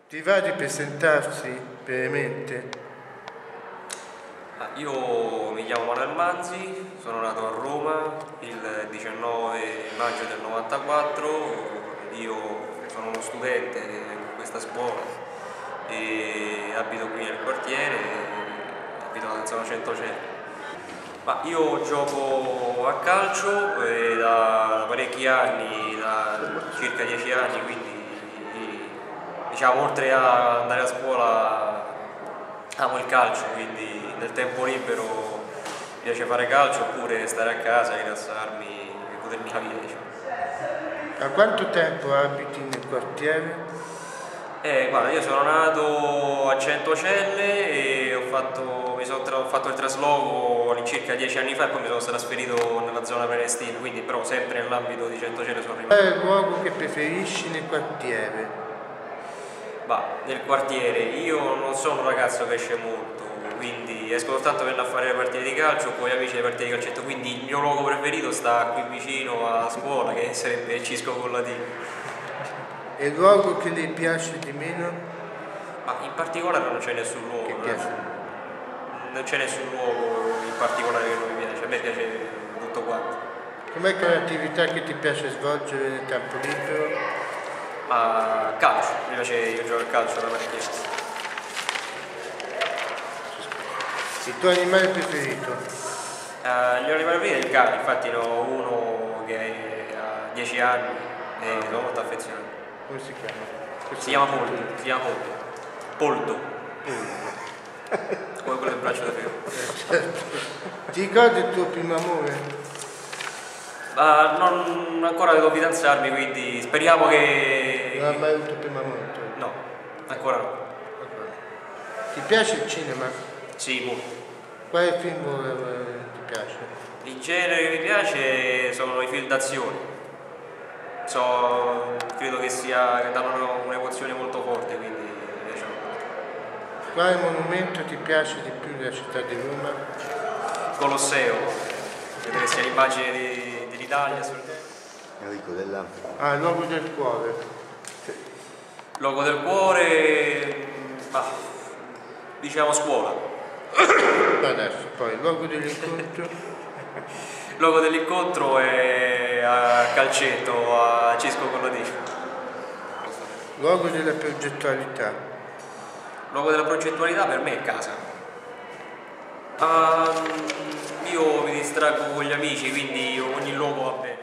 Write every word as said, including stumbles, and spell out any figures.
Ti va di presentarsi brevemente? Ah, io mi chiamo Manuel Manzi, sono nato a Roma il diciannove maggio del novantaquattro, io sono uno studente in questa scuola e abito qui nel quartiere, abito nella zona Centocelle. Ma io gioco a calcio eh, da parecchi anni, da circa dieci anni, quindi diciamo oltre a andare a scuola amo il calcio, quindi nel tempo libero mi piace fare calcio oppure stare a casa, rilassarmi e godermi la vita, diciamo. Da quanto tempo abiti nel quartiere? Eh, guarda, io sono nato a Centocelle e ho fatto, mi sono tra, ho fatto il trasloco all'incirca dieci anni fa e poi mi sono trasferito nella zona Prenestina, quindi però sempre nell'ambito di Centocelle sono rimasto. Qual è il luogo che preferisci nel quartiere? Bah, nel quartiere, io non sono un ragazzo che esce molto, quindi esco soltanto per andare a fare le partite di calcio con gli amici le partite di calcetto, quindi il mio luogo preferito sta qui vicino a scuola, che sarebbe Cisco Collatino. E il luogo che ti piace di meno? Ma in particolare non c'è nessun luogo, Che non piace? non c'è nessun luogo in particolare che non mi piace, a me piace tutto quanto. Com'è l'attività che ti piace svolgere nel tempo libero? Ma calcio, mi piace, io gioco a calcio da parecchio. Il tuo animale preferito? Uh, gli animali preferiti è il cane, infatti ne ho uno che ha dieci anni e sono molto affezionato. Come si chiama? Questo Si chiama Poldo, si chiama Poldo. Poldo. Poldo. Come quello del braccio da ferro. Certo. Ti ricordi il tuo primo amore? Uh, non ancora devo fidanzarmi, quindi speriamo che... Non hai mai avuto primo amore? No, ancora no. Ti piace il cinema? Sì, molto. Quale film eh, ti piace? Il genere che mi piace sono i film d'azione. So, credo che sia che danno un'emozione molto forte, quindi mi piacciono molto. Quale monumento ti piace di più della città di Roma? Colosseo, credo che sia l'immagine di, dell'Italia. Enrico della... Ah, il luogo del cuore. Logo del cuore, bah, diciamo scuola. Adesso, poi il luogo dell'incontro. Il logo dell'incontro è a calcetto, a Cisco Collatino. Luogo della progettualità. Il luogo della progettualità per me è casa. Um, io mi distraggo con gli amici, quindi ogni luogo va bene.